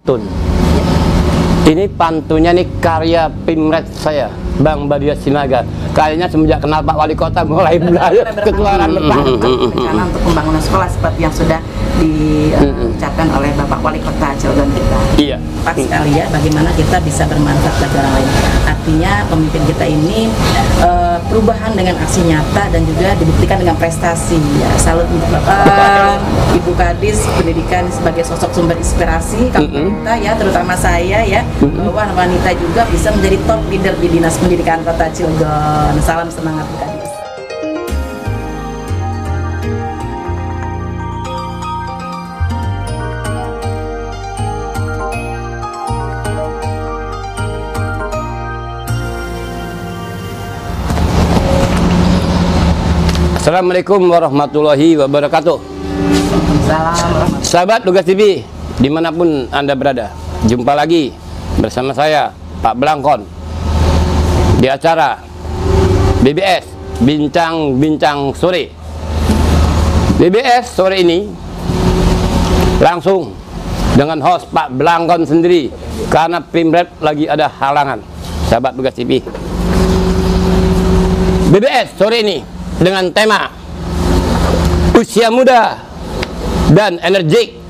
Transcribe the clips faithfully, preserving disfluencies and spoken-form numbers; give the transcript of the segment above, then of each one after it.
pantun. Ini pantunnya nih karya Pimret saya, Bang Badia Sinaga. Kayaknya semenjak kenal Pak Wali Kota mulai belajar ketularan berpantun. Rencana untuk pembangunan sekolah seperti yang sudah diucapkan uh, oleh Bapak Wali Kota Cilegon kita. Iya. Pas sekali ya, bagaimana kita bisa bermanfaat bagi orang lain. Artinya pemimpin kita ini uh, perubahan dengan aksi nyata dan juga dibuktikan dengan prestasi. Ya, salut untuk Bapak, Ibu Kadis Pendidikan sebagai sosok sumber inspirasi kaum wanita ya, terutama saya ya, bahwa wanita juga bisa menjadi top leader di Dinas Pendidikan Kota Cilegon. Salam semangat Bu Kadis. Assalamualaikum warahmatullahi wabarakatuh. Assalamualaikum. Sahabat Lugas T V, dimanapun Anda berada, jumpa lagi bersama saya, Pak Blangkon, di acara B B S Bincang-Bincang Sore. B B S sore ini langsung dengan host Pak Blangkon sendiri, karena Pimret lagi ada halangan. Sahabat Lugas T V, B B S sore ini dengan tema usia muda dan energik,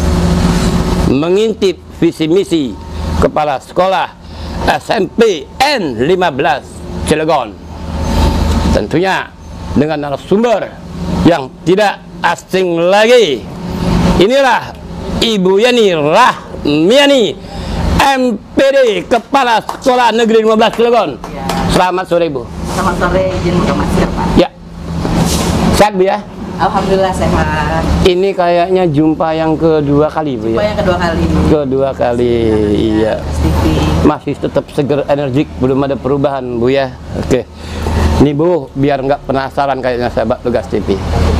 mengintip visi misi Kepala Sekolah S M P N lima belas Cilegon. Tentunya dengan narasumber yang tidak asing lagi. Inilah Ibu Yani Rahmiani, M P D Kepala Sekolah Negeri lima belas Cilegon. Selamat sore, Bu. Selamat sore, izin informasi Pak. Ya. Sehat, Bu ya? Alhamdulillah sehat. Ini kayaknya jumpa yang kedua kali, Bu Jumpa ya? yang kedua kali. Kedua kali, iya. Masih tetap seger, energik, belum ada perubahan, Bu ya? Oke. Nih, Bu, biar nggak penasaran kayaknya sahabat Lugas T V.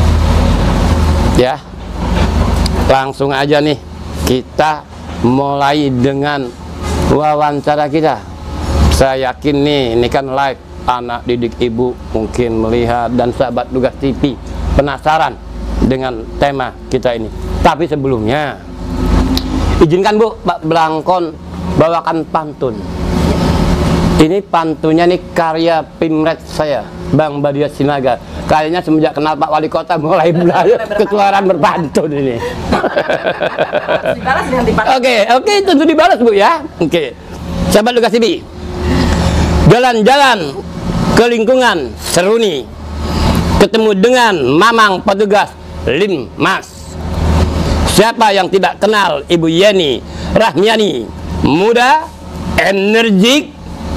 Ya. Langsung aja nih, kita mulai dengan wawancara kita. Saya yakin nih, ini kan live, anak didik ibu mungkin melihat, dan sahabat Lugas T V penasaran dengan tema kita ini. Tapi sebelumnya, izinkan Bu, Pak Blangkon bawakan pantun. Ini pantunnya nih karya Pimret saya, Bang Badia Sinaga. Kayaknya semenjak kenal Pak Wali Kota mulai belajar ketularan berpantun ini. Dibalas dengan dibalas. Oke, oke, tentu dibalas, Bu ya. Oke, sahabat Lugas T V, jalan-jalan ke lingkungan Seruni, ketemu dengan mamang petugas Linmas. Siapa yang tidak kenal Ibu Yani Rahmiani, muda, energik,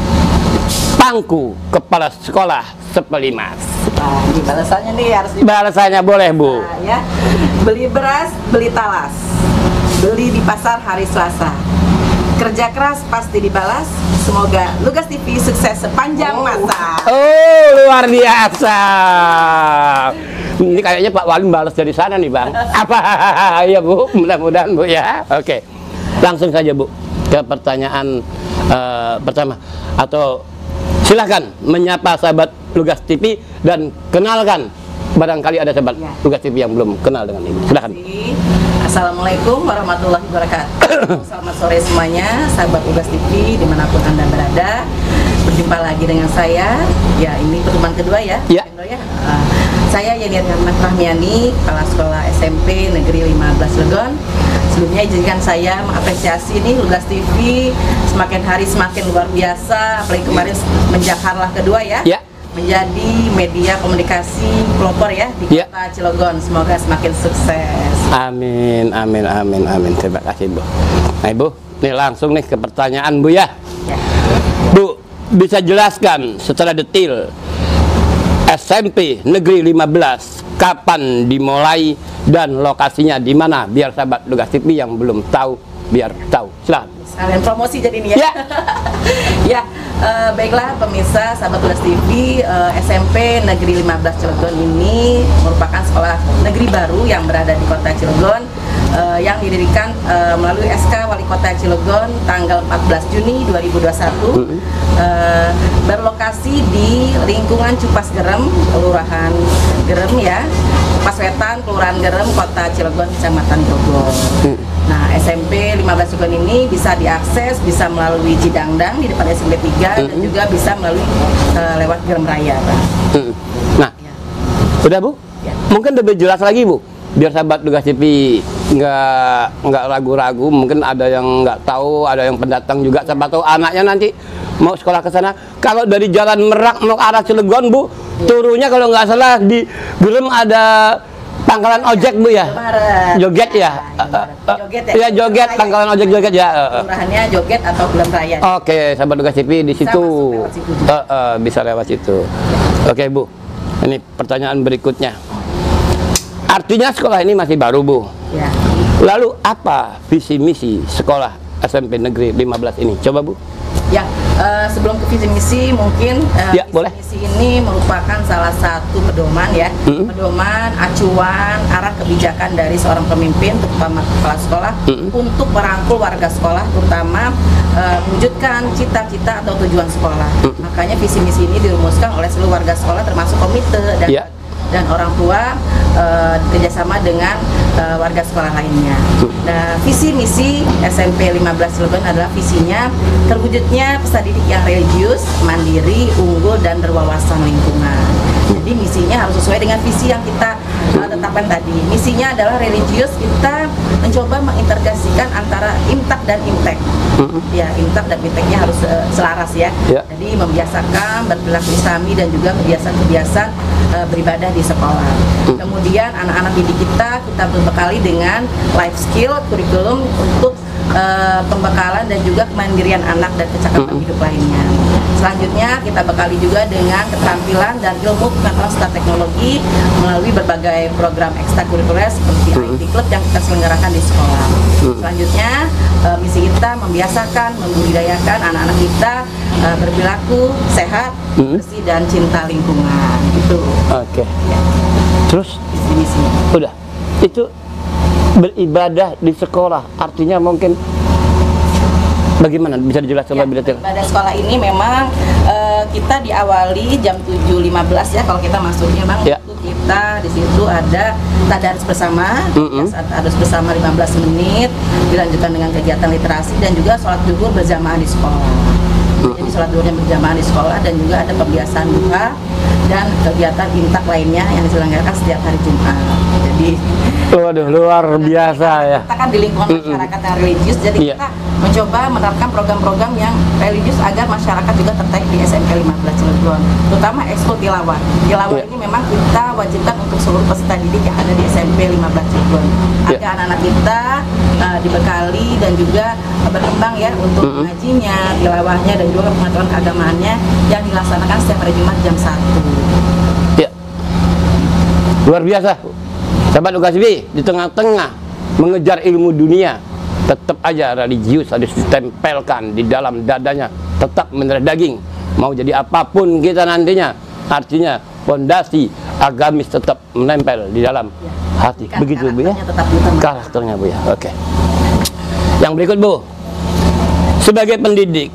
pangku, kepala sekolah Sepelimas. Nah, ini balasannya nih harus di Balasannya boleh, Bu. Nah, ya. Beli beras, beli talas. Beli di pasar hari Selasa. Kerja keras pasti dibalas. Semoga Lugas T V sukses sepanjang oh. masa. Oh, luar biasa. Ini kayaknya Pak Wali balas dari sana nih, Bang. Apa? Ya, Bu, mudah-mudahan, Bu ya. Oke. Langsung saja, Bu, ke pertanyaan uh, pertama. Atau silahkan menyapa sahabat Lugas T V dan kenalkan, barangkali ada sahabat ya. Lugas T V yang belum kenal dengan Ibu. Silahkan. Assalamualaikum warahmatullahi wabarakatuh. Selamat sore semuanya, sahabat Lugas T V dimanapun Anda berada. Berjumpa lagi dengan saya. Ya, ini pertemuan kedua ya. Ya. ya. Uh, saya Yani Rahmiani, Kepala Sekolah S M P Negeri lima belas Cilegon. Sebelumnya izinkan saya mengapresiasi ini Lugas T V semakin hari semakin luar biasa. Apalagi kemarin menjak harlah kedua ya. Ya. Menjadi media komunikasi pelopor ya di ya. Kota Cilegon. Semoga semakin sukses. Amin, amin, amin, amin. Terima kasih, Bu. Nah, Ibu, nih langsung nih ke pertanyaan, Bu ya. Ya. Bu, bisa jelaskan secara detail S M P Negeri lima belas kapan dimulai dan lokasinya di mana, biar sahabat Lugas T V yang belum tahu biar tahu. Silahkan. Sekalian promosi jadi ini ya. Ya. Ya, uh, baiklah pemirsa sahabat Lugas T V, uh, S M P Negeri lima belas Cilegon ini merupakan sekolah negeri baru yang berada di Kota Cilegon, uh, yang didirikan uh, melalui S K Wali Kota Cilegon tanggal empat belas Juni dua ribu dua puluh satu. Uh, berlokasi di lingkungan Cupas Gerem, Kelurahan Gerem ya. Paswetan, Kelurahan Gerem, Kota Cilegon, Kecamatan Grogol. Hmm. Nah, S M P lima belas Cilegon ini bisa diakses, bisa melalui Cidangdang di depan S M P tiga, Hmm. dan juga bisa melalui uh, lewat Gerem Raya, Pak. Hmm. Nah, Ya. udah Bu? Ya. Mungkin lebih jelas lagi Bu, biar sahabat Tugas T V nggak nggak ragu-ragu. Mungkin ada yang nggak tahu, ada yang pendatang juga. Siapa tahu anaknya nanti mau sekolah ke sana. Kalau dari Jalan Merak mau ke arah Cilegon Bu, turunnya kalau nggak salah di Gerem ada pangkalan ojek Bu ya? Indomaret. Joget ya? Joget ya? Iya joget, pangkalan ojek joget ya. Kelurahannya Joget atau Gerem Raya. Oke, sahabat Tugas T V di Bisa situ. masuk lewat situ juga. Eh, eh, bisa lewat situ. Oke Bu, ini pertanyaan berikutnya. Artinya sekolah ini masih baru Bu. Ya. Lalu apa visi misi sekolah S M P Negeri lima belas ini? Coba Bu. Ya, eh, sebelum ke visi misi mungkin eh, Ya, visi boleh. misi ini merupakan salah satu pedoman ya, Mm-mm. pedoman, acuan, arah kebijakan dari seorang pemimpin, terutama kepala sekolah, Mm-mm. untuk merangkul warga sekolah, terutama eh, mewujudkan cita-cita atau tujuan sekolah. Mm. Makanya visi misi ini dirumuskan oleh seluruh warga sekolah, termasuk komite dan Ya. dan orang tua eh, kerjasama dengan eh, warga sekolah lainnya. Nah, visi misi S M P lima belas Cilegon adalah visinya terwujudnya peserta didik yang religius, mandiri, unggul, dan berwawasan lingkungan. Jadi misinya harus sesuai dengan visi yang kita uh, tetapkan tadi. Misinya adalah religius, kita mencoba mengintegrasikan antara imtak dan imtek. Ya, imtak dan imteknya harus uh, selaras ya. Ya. Jadi membiasakan berperilaku islami dan juga kebiasaan-kebiasaan uh, beribadah di sekolah. Kemudian anak-anak didik kita kita berbekali dengan life skill, kurikulum untuk uh, pembekalan dan juga kemandirian anak dan kecakapan hidup lainnya. Selanjutnya kita bekali juga dengan keterampilan dan ilmu pengetahuan serta teknologi melalui berbagai program ekstrakurikuler seperti I T Club yang kita selenggarakan di sekolah. Selanjutnya uh, misi kita membiasakan, membudidayakan anak-anak kita uh, berperilaku sehat, bersih, dan cinta lingkungan. Itu Oke. ya, Terus visi misi. udah itu beribadah di sekolah. Artinya mungkin bagaimana bisa dijelaskan Ya, lebih detail? pada sekolah ini memang eh, kita diawali jam tujuh lima belas ya kalau kita masuknya Bang. Ya. Itu kita di situ ada tadarus bersama, Mm-mm. ya, tadarus bersama lima belas menit, dilanjutkan dengan kegiatan literasi dan juga sholat zuhur berjamaah di sekolah. Jadi sholat zuhurnya berjamaah di sekolah dan juga ada pembiasaan duha dan kegiatan imtak lainnya yang diselenggarakan setiap hari Jumat. Jadi Waduh, luar biasa ya. kita kan di lingkungan Mm-mm. masyarakat yang religius, jadi Iya. kita mencoba menerapkan program-program yang religius agar masyarakat juga tertarik di S M P lima belas Cilegon, terutama ekskul tilawah. Tilawah Iya. ini memang kita wajibkan untuk seluruh peserta didik yang ada di S M P lima belas Cilegon, Iya. agar anak-anak kita uh, dibekali dan juga uh, berkembang ya untuk Mm-mm. mengajinya, tilawahnya, dan juga pengetahuan keagamaannya yang dilaksanakan setiap hari Jumat jam satu. Ya. Luar biasa. Sahabat Tugas T V, di tengah-tengah mengejar ilmu dunia, tetap aja religius harus ditempelkan di dalam dadanya, tetap mendarah daging. Mau jadi apapun kita nantinya, artinya fondasi agamis tetap menempel di dalam hati. Kan Begitu Bu ya? karakternya tetap utama. Karakternya Bu ya. Oke. Yang berikut Bu, sebagai pendidik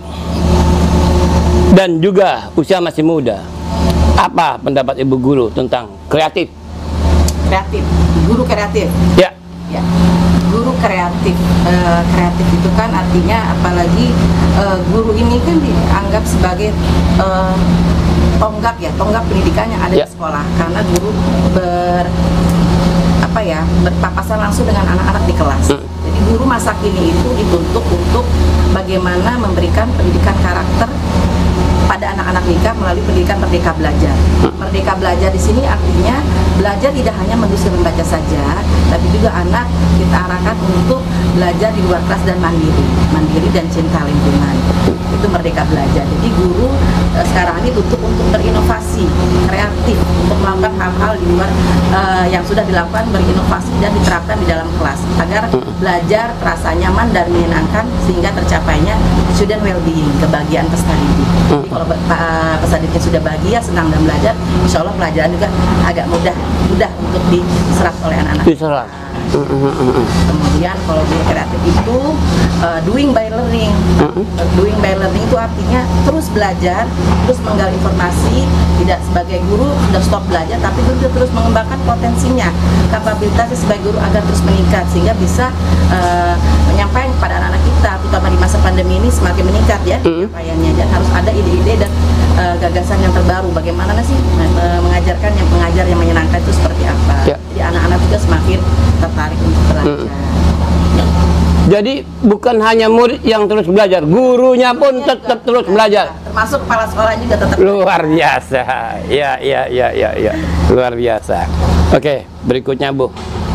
dan juga usia masih muda, apa pendapat Ibu Guru tentang kreatif? Kreatif, guru kreatif. Ya, Ya, guru kreatif. Eh, kreatif itu kan artinya apalagi eh, guru ini kan dianggap sebagai eh, tonggak ya, tonggak pendidikan yang ada Ya. di sekolah, karena guru ber apa ya berpapasan langsung dengan anak-anak di kelas. Hmm. Jadi guru masa kini itu dibentuk untuk bagaimana memberikan pendidikan karakter pada anak-anak nikah melalui pendidikan Merdeka Belajar. Merdeka Belajar di sini artinya belajar tidak hanya menulis dan membaca saja, tapi juga anak kita arahkan untuk belajar di luar kelas dan mandiri, mandiri dan cinta lingkungan. Itu Merdeka Belajar. Jadi guru eh, sekarang ini tutup untuk berinovasi, kreatif, untuk melakukan hal-hal di luar eh, yang sudah dilakukan, berinovasi dan diterapkan di dalam kelas agar belajar terasa nyaman dan menyenangkan sehingga tercapainya student well-being, kebahagiaan peserta didik. Jadi kalau uh, peserta didiknya sudah bahagia, senang dan belajar, insya Allah pelajaran juga agak mudah mudah untuk diserap oleh anak-anak. diserah. Kemudian kalau guru kreatif itu uh, doing by learning. Uh, doing by learning itu artinya terus belajar, terus menggali informasi, tidak sebagai guru sudah stop belajar, tapi juga terus mengembangkan potensinya, kapabilitasnya sebagai guru agar terus meningkat sehingga bisa uh, menyampaikan kepada anak-anak kita, terutama di masa pandemi ini semakin meningkat ya penyampaiannya. Dan harus ada ide-ide dan uh, gagasan yang terbaru. Bagaimana sih uh, mengajarkan yang pengajar yang menyenangkan itu seperti apa? Ya. Jadi anak-anak juga semakin tertarik untuk belajar. Hmm. Jadi bukan hanya murid yang terus belajar, gurunya pun ya, tetap juga, terus belajar. Termasuk kepala sekolah juga tetap luar biasa. Ya, ya, ya, ya, ya. Luar biasa. Oke, berikutnya Bu.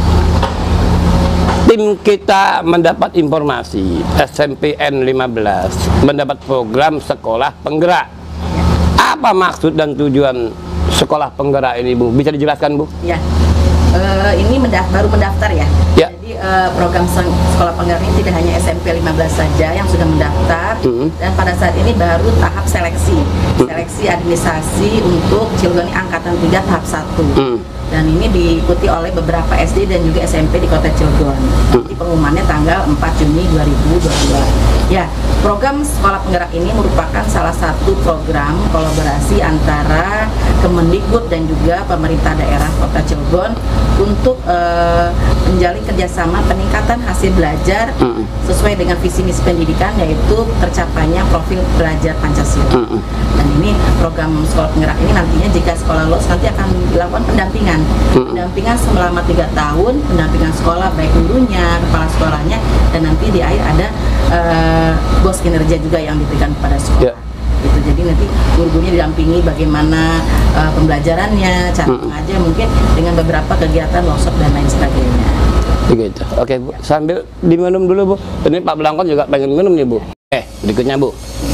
Tim kita mendapat informasi S M P N lima belas mendapat program sekolah penggerak. Apa maksud dan tujuan sekolah penggerak ini Bu? Bisa dijelaskan Bu? Ya. Uh, ini mendaft baru mendaftar ya. Ya. Jadi uh, program sekolah penggerak ini tidak hanya S M P lima belas saja yang sudah mendaftar, mm. dan pada saat ini baru tahap seleksi, mm. seleksi administrasi untuk Cilegon angkatan tiga tahap satu. Mm. Dan ini diikuti oleh beberapa S D dan juga S M P di Kota Cilegon. Nanti pengumumannya tanggal empat Juni dua ribu dua puluh dua. Ya, program sekolah penggerak ini merupakan salah satu program kolaborasi antara Kemendikbud dan juga pemerintah daerah Kota Cilegon untuk uh, menjalin kerjasama peningkatan hasil belajar sesuai dengan visi misi pendidikan, yaitu tercapainya profil belajar Pancasila. Dan ini program sekolah penggerak ini nantinya jika sekolah lolos nanti akan dilakukan pendampingan. Pendampingan selama tiga tahun, pendampingan sekolah baik gurunya, kepala sekolahnya, dan nanti di akhir ada uh, bos kinerja juga yang diberikan kepada sekolah. Yeah. Gitu. Jadi nanti guru-gurunya didampingi bagaimana uh, pembelajarannya, cara hmm. mengajar, mungkin dengan beberapa kegiatan workshop dan lain sebagainya. Begitu. Oke Bu, sambil diminum dulu Bu. Ini Pak Belangkon juga pengen minum nih Bu. Eh, berikutnya Bu.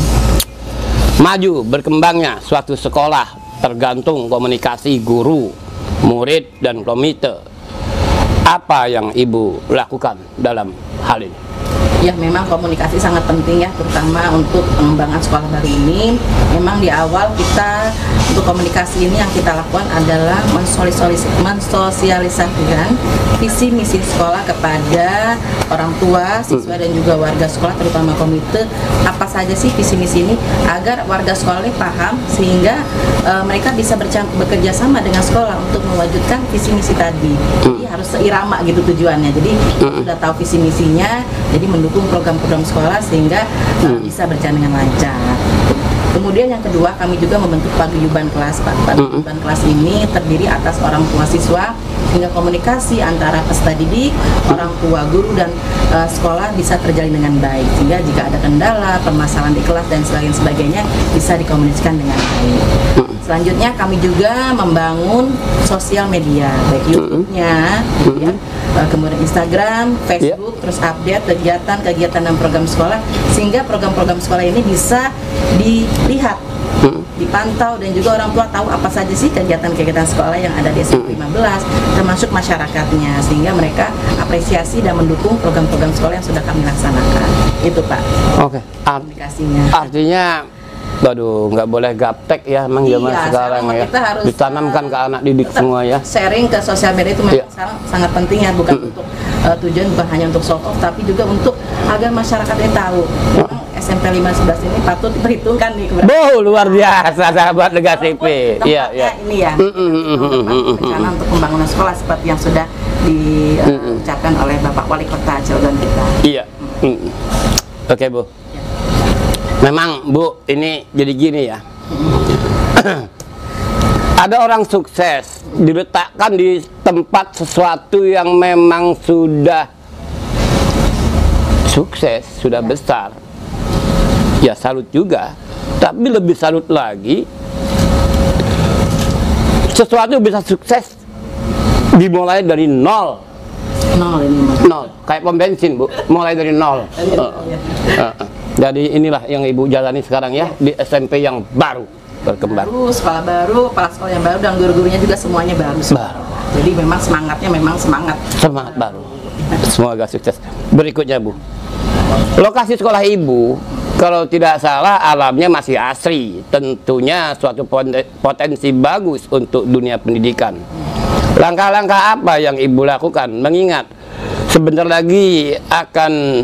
Maju berkembangnya suatu sekolah tergantung komunikasi guru, murid, dan komite. Apa yang Ibu lakukan dalam hal ini? Ya, memang komunikasi sangat penting ya, terutama untuk pengembangan sekolah baru ini. Memang di awal kita untuk komunikasi ini yang kita lakukan adalah mensosialisasikan visi misi sekolah kepada orang tua, siswa, dan juga warga sekolah, terutama komite. Apa saja sih visi misi ini agar warga sekolah ini paham sehingga uh, mereka bisa bekerja sama dengan sekolah untuk mewujudkan visi misi tadi. Jadi harus seirama gitu tujuannya. Jadi kita sudah tahu visi misinya, jadi mendukung program-program sekolah sehingga uh, bisa berjalan dengan lancar. Kemudian yang kedua, kami juga membentuk paguyuban kelas. Paguyuban kelas ini terdiri atas orang tua siswa sehingga komunikasi antara peserta didik, orang tua, guru, dan uh, sekolah bisa terjalin dengan baik. Sehingga jika ada kendala, permasalahan di kelas dan sebagainya bisa dikomunikasikan dengan baik. Selanjutnya kami juga membangun sosial media, baik YouTube-nya, gitu ya, kemudian Instagram, Facebook, yeah. terus update kegiatan-kegiatan dan program sekolah sehingga program-program sekolah ini bisa dilihat, hmm. dipantau, dan juga orang tua tahu apa saja sih kegiatan-kegiatan sekolah yang ada di S M P lima belas, termasuk masyarakatnya, sehingga mereka apresiasi dan mendukung program-program sekolah yang sudah kami laksanakan. Itu Pak. Oke. Okay. Komunikasinya. Artinya waduh, nggak boleh gaptek ya, memang zaman iya, sekarang ya. Kita harus ditanamkan ke anak didik semua ya. Sharing ke sosial media itu memang iya. sekarang sangat penting ya, bukan mm. untuk uh, tujuan bukan hanya untuk show off, tapi juga untuk agar masyarakat ini tahu. Memang S M P lima belas ini patut diperhitungkan nih. Boh, luar biasa sahabat Lega T V. Iya, iya. Ini ya. Rencana untuk pembangunan sekolah seperti yang sudah diucapkan uh, oleh Bapak Wali Kota Cilegon kita. Iya. Mm. Oke, okay, Bu. Memang Bu, ini jadi gini ya. Ada orang sukses diletakkan di tempat sesuatu yang memang sudah sukses, sudah besar. Ya salut juga. Tapi lebih salut lagi, sesuatu bisa sukses dimulai dari nol. Nol ini. Nol, kayak pom bensin Bu, mulai dari nol. Uh, uh, uh. Jadi inilah yang Ibu jalani sekarang ya, di S M P yang baru berkembang. Baru, sekolah baru, kepala sekolah yang baru, dan guru-gurunya juga semuanya baru. Baru. Jadi memang semangatnya memang semangat. Semangat baru. Semoga sukses. Berikutnya Bu, lokasi sekolah Ibu, kalau tidak salah alamnya masih asri. Tentunya suatu potensi bagus untuk dunia pendidikan. Langkah-langkah apa yang Ibu lakukan mengingat sebentar lagi akan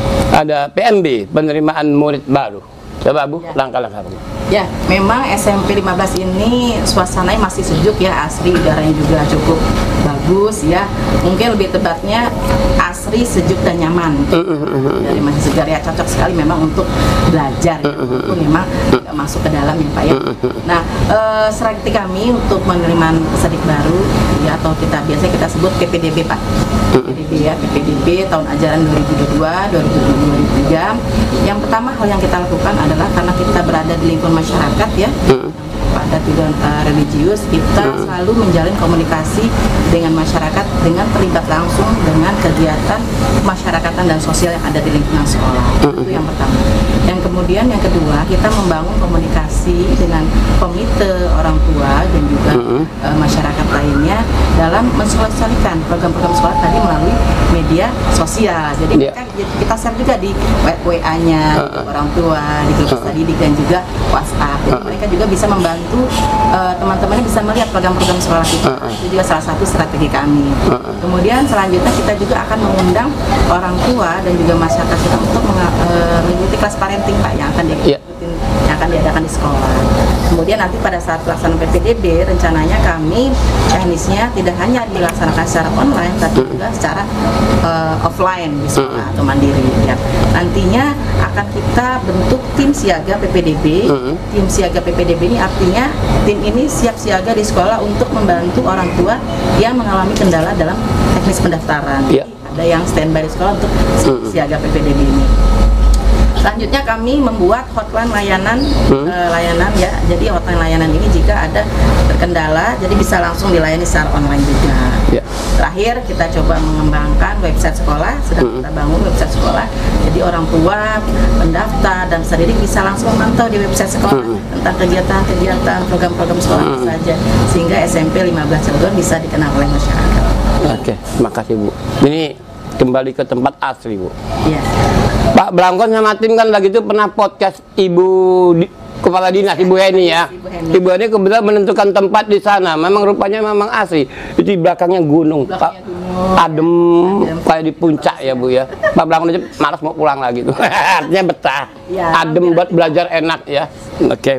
ada P M B, penerimaan murid baru. Coba Bu, Ya. langkah-langkah. Ya, memang S M P lima belas ini suasananya masih sejuk ya, asri, udaranya juga cukup bagus ya. Mungkin lebih tepatnya asri, sejuk dan nyaman. Dari masih segar ya, cocok sekali memang untuk belajar ya. Itu memang nggak masuk ke dalam ya Pak ya. Nah, eh, strategi kami untuk penerimaan peserta baru ya, atau kita biasanya kita sebut P P D B Pak. P P D B ya, P P D B tahun ajaran dua ribu dua puluh dua dua ribu dua puluh tiga. Yang pertama hal yang kita lakukan adalah karena kita berada di lingkungan masyarakat ya, pada tujuan uh, religius, kita selalu menjalin komunikasi dengan masyarakat dengan terlibat langsung dengan kegiatan masyarakatan dan sosial yang ada di lingkungan sekolah. Itu yang pertama. Yang kemudian yang kedua, kita membangun komunikasi dengan komite orang tua dan juga uh, masyarakat lainnya dalam mensosialisasikan program-program sekolah tadi melalui media sosial. Jadi Yeah. mereka, kita share juga di W A-nya orang tua, di grup peserta didik dan juga WhatsApp. Jadi mereka juga bisa membantu uh, teman-temannya bisa melihat program-program sekolah kita. Itu juga salah satu strategi kami. Kemudian selanjutnya kita juga akan mengundang orang tua dan juga masyarakat kita untuk menga- uh, mengikuti kelas parenting Pak yang akan diikutin, Yeah. yang akan diadakan di sekolah. Kemudian nanti pada saat pelaksanaan P P D B rencananya kami teknisnya tidak hanya dilaksanakan secara online tapi juga secara uh, offline di sekolah atau mandiri ya. Nantinya akan kita bentuk tim siaga P P D B. Tim siaga P P D B ini artinya tim ini siap siaga di sekolah untuk membantu orang tua yang mengalami kendala dalam teknis pendaftaran. Yeah. Ada yang standby di sekolah untuk siaga P P D B ini. Selanjutnya kami membuat hotline layanan Hmm. eh, layanan ya. Jadi hotline layanan ini jika ada terkendala jadi bisa langsung dilayani secara online juga. Ya. Terakhir kita coba mengembangkan website sekolah, sedang kita bangun website sekolah. Jadi orang tua, pendaftar dan peserta didik bisa langsung memantau di website sekolah tentang kegiatan-kegiatan program-program sekolah apa saja sehingga S M P lima belas Cilegon bisa dikenal oleh masyarakat. Oke, makasih Bu. Ini kembali ke tempat asli Bu. Iya. Pak Blangkon sama tim kan lagi itu pernah podcast Ibu di, Kepala Dinas Ibu Heni ya. Ibu Heni. Ibu Heni kebetulan menentukan tempat di sana. Memang rupanya memang asli. Itu di belakangnya gunung, Pak. Belakangnya gunung. Adem, kayak di puncak ya Bu ya. Pak Blangkon aja malas mau pulang lagi tuh. Artinya betah. Ya, Adem buat belajar enak ya. Oke.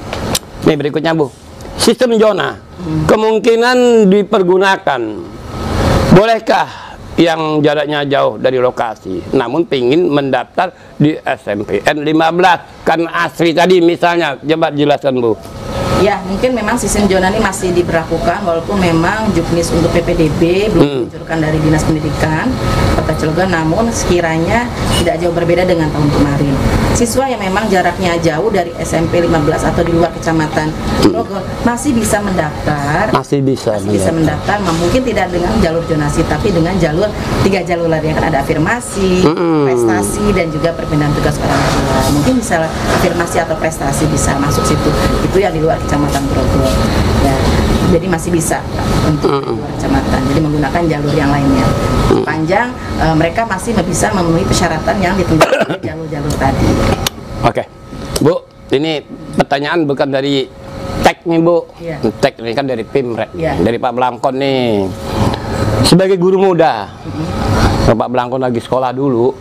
Nih berikutnya Bu. Sistem zona. Kemungkinan dipergunakan. Bolehkah yang jaraknya jauh dari lokasi namun pingin mendaftar di S M P N lima belas kan asli tadi misalnya, coba jelaskan Bu. Ya, mungkin memang sistem zona ini masih diberlakukan walaupun memang juknis untuk P P D B belum diluncurkan dari Dinas Pendidikan Kota Cilegon, namun sekiranya tidak jauh berbeda dengan tahun kemarin. Siswa yang memang jaraknya jauh dari S M P lima belas atau di luar kecamatan Cilegon masih bisa mendaftar. Masih bisa Masih bisa mendaftar, nah, mungkin tidak dengan jalur zonasi tapi dengan jalur tiga jalur lagi kan ada afirmasi, Mm-mm. prestasi dan juga perpindahan tugas orang tua. Mungkin bisa afirmasi atau prestasi bisa masuk situ. Itu yang di luar kecamatan Grogol. Ya, jadi masih bisa untuk di luar kecamatan. Jadi menggunakan jalur yang lainnya. Sepanjang eh, mereka masih bisa memenuhi persyaratan yang ditentukan oleh jalur-jalur tadi. Oke Bu, ini pertanyaan bukan dari tag nih Bu. Iya. Tag ini kan dari Pimret, Iya. dari Pak Blangkon nih. Sebagai guru muda, kalau Pak Blangkon lagi sekolah dulu,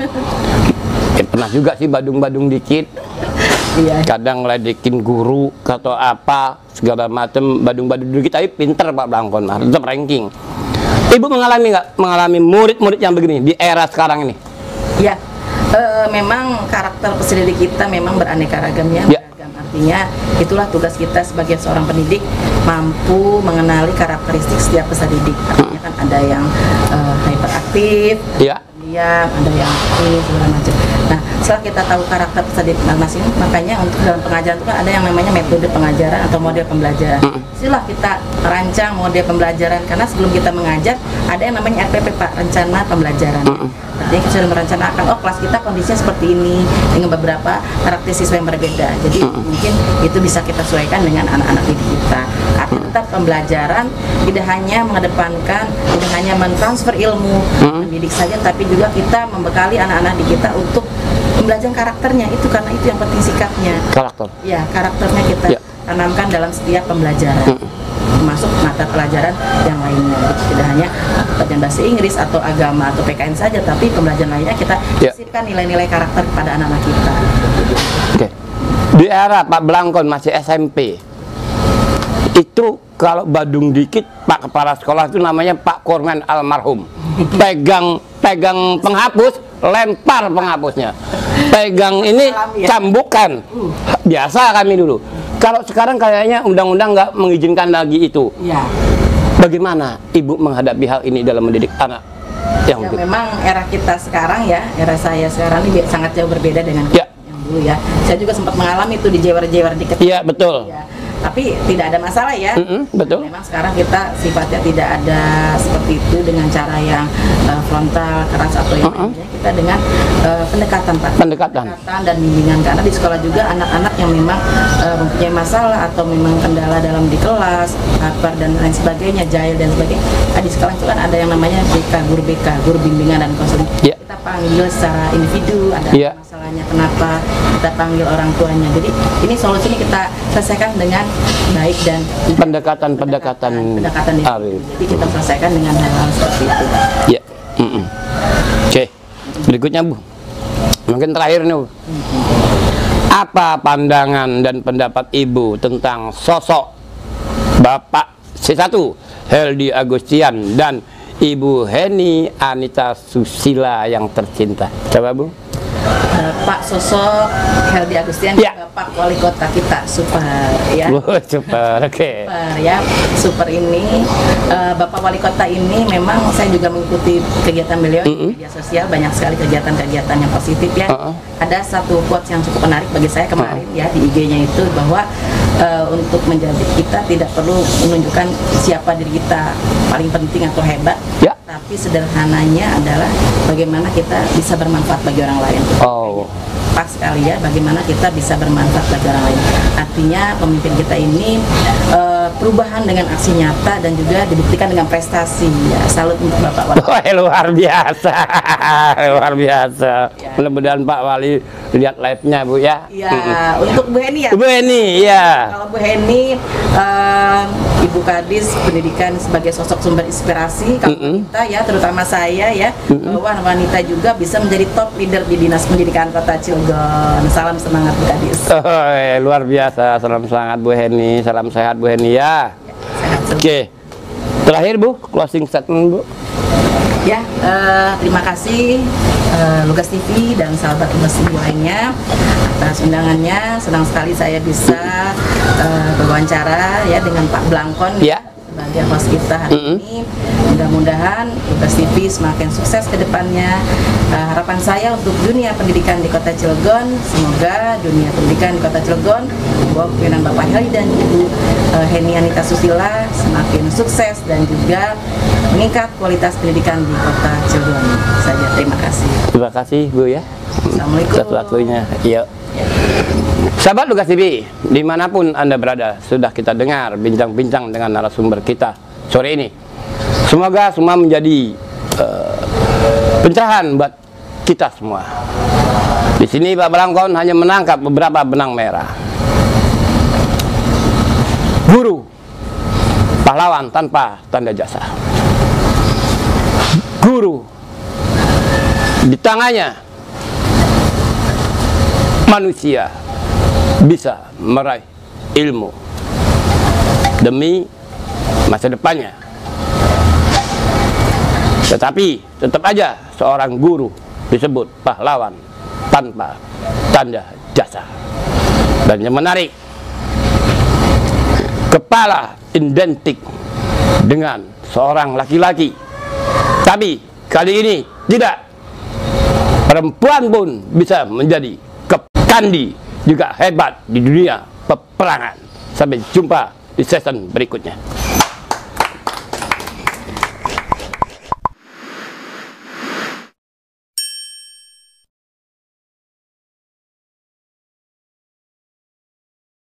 ya pernah juga sih badung-badung dikit. Iya. Kadang ngeledekin guru atau apa segala macam, badung-badung dikit tapi pinter Pak Blangkon, nah, tetap ranking. Ibu mengalami nggak mengalami murid-murid yang begini di era sekarang ini? Ya, eh, memang karakter peserta didik kita memang beraneka ragam ya. Ya. Beragam. Artinya itulah tugas kita sebagai seorang pendidik mampu mengenali karakteristik setiap peserta didik. Artinya kan ada yang eh, hyperaktif, Ya. diam, ada yang aktif segala macam. Nah, setelah kita tahu karakter peserta didik masing-masing, makanya untuk dalam pengajaran itu kan ada yang namanya metode pengajaran atau model pembelajaran. Silah kita rancang model pembelajaran karena sebelum kita mengajar ada yang namanya R P P Pak, rencana pembelajaran. Artinya kita sudah merencanakan, oh kelas kita kondisinya seperti ini dengan beberapa karakteristik siswa yang berbeda. Jadi mungkin itu bisa kita sesuaikan dengan anak-anak didik kita. Artinya tetap pembelajaran tidak hanya mengedepankan, tidak hanya mentransfer ilmu mendidik saja, tapi juga kita membekali anak-anak didik kita untuk pembelajaran karakternya itu karena itu yang penting sikapnya. Karakter. Ya, karakternya kita Ya. tanamkan dalam setiap pembelajaran. masuk mata pelajaran yang lainnya. Tidak hanya pelajaran bahasa Inggris atau agama atau P K N saja, tapi pembelajaran lainnya kita Ya. sisipkan nilai-nilai karakter kepada anak-anak kita. Oke. Di era Pak Blangkon masih S M P, itu kalau badung dikit Pak Kepala Sekolah itu namanya Pak Kormen almarhum. Pegang pegang penghapus, lempar penghapusnya. Pegang ini cambukan. Biasa kami dulu. Kalau sekarang kayaknya undang-undang nggak mengizinkan lagi itu. Ya. Bagaimana Ibu menghadapi hal ini dalam mendidik anak yang Ya, begitu? memang era kita sekarang ya, era saya sekarang ini sangat jauh berbeda dengan Ya. yang dulu ya. Saya juga sempat mengalami itu di jewer-jewer di Iya, betul. Ya. Tapi tidak ada masalah ya. Mm-mm, betul. Memang sekarang kita sifatnya tidak ada seperti itu dengan cara yang uh, frontal, keras atau yang Mm-mm. lainnya. Kita dengan uh, pendekatan Pak. Pendekatan. dan bimbingan, karena di sekolah juga anak-anak yang memang uh, mempunyai masalah atau memang kendala dalam di kelas, lapar dan lain sebagainya, jahil dan sebagainya. Nah, di sekolah itu kan ada yang namanya B K, guru B K, guru bimbingan dan konseling. Ya. Kita panggil secara individu, ada Ya. masalahnya kenapa, kita panggil orang tuanya. Jadi ini solusinya kita selesaikan dengan baik dan Pendekatan-pendekatan pendekatan itu. arif. Jadi kita selesaikan dengan hal-hal seperti itu. Ya. Mm-mm. Oke. Berikutnya Bu. Mungkin terakhir nih Bu. Apa pandangan dan pendapat Ibu tentang sosok Bapak C satu Heldy Agustian dan Ibu Heni Anita Susila yang tercinta? Coba Bu. Bapak sosok Heldy Agustian, Ya. Bapak Wali Kota kita super ya. Wah, super. Oke. Super ya, super ini eh, Bapak Wali Kota ini memang saya juga mengikuti kegiatan beliau Mm-mm. di media sosial, banyak sekali kegiatan-kegiatan yang positif ya. Uh-uh. Ada satu quotes yang cukup menarik bagi saya kemarin ya di I G-nya itu, bahwa eh, untuk menjadi kita tidak perlu menunjukkan siapa diri kita paling penting atau hebat, Ya. tapi sederhananya adalah bagaimana kita bisa bermanfaat bagi orang lain. Oh. Pas sekali ya, bagaimana kita bisa bermanfaat bagi orang lain. Artinya pemimpin kita ini eh, perubahan dengan aksi nyata dan juga dibuktikan dengan prestasi ya. Salut untuk Bapak Wali. Wah, luar biasa. Luar biasa. Mudah-mudahan Pak Wali lihat live-nya Bu ya. Ya, untuk Bu Heni ya. Bu Heni, ya. Kalau Bu Heni, eh, Ibu Kadis pendidikan sebagai sosok sumber inspirasi kalau Mm-mm. kita ya, terutama saya ya, bahwa wanita juga bisa menjadi top leader di Dinas Pendidikan Kota Cilegon. Salam semangat Bu Kadis. Oh, eh, luar biasa. Salam semangat Bu Heni. Salam sehat Bu Heni ya. Sehat selalu. Oke. Terakhir Bu, closing statement Bu. Ya, eh, terima kasih eh, Lugas T V dan sahabat Lugas T V lainnya atas undangannya. Senang sekali saya bisa eh, berwawancara ya dengan Pak Blangkon Ya. sebagai host kita hari Mm-mm. ini. Mudah-mudahan Lugas T V semakin sukses ke depannya. Eh, harapan saya untuk dunia pendidikan di Kota Cilegon, semoga dunia pendidikan di Kota Cilegon bahwa pimpinan Bapak Heldy dan Ibu eh, Heni Anita Susila semakin sukses dan juga meningkat kualitas pendidikan di Kota Cilegon. Saja, terima kasih. Terima kasih Bu ya. Assalamualaikum. Atas waktunya. Iya. Sahabat Lugas T V, dimanapun Anda berada, sudah kita dengar bincang-bincang dengan narasumber kita sore ini. Semoga semua menjadi eh, pencerahan buat kita semua. Di sini Pak Blangkon hanya menangkap beberapa benang merah. Guru, pahlawan tanpa tanda jasa. Guru, di tangannya manusia bisa meraih ilmu demi masa depannya. Tetapi tetap aja seorang guru disebut pahlawan tanpa tanda jasa. Dan yang menarik, kepala identik dengan seorang laki-laki. Tapi kali ini tidak. Perempuan pun bisa menjadi kepandi juga hebat di dunia peperangan. Sampai jumpa di season berikutnya.